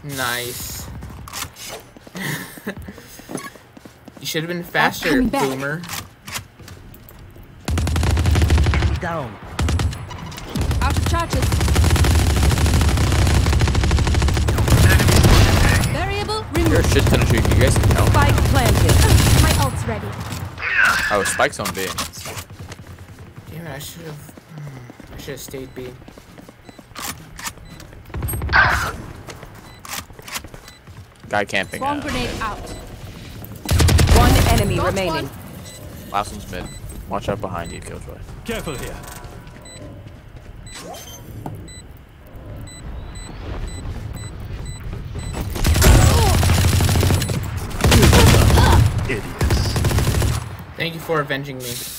Nice. You should have been faster, Boomer. Down. Out of charges. Variable removed. You're a shit ton of shooting. You guys can tell. Spike planted. My ult's ready. Oh, Spike's on B. Damn it, I should have stayed B. Guy camping. Bomb grenade out. One enemy Got remaining. one. Last one's mid. Watch out behind you, Killjoy. Careful here. Idiots. Thank you for avenging me.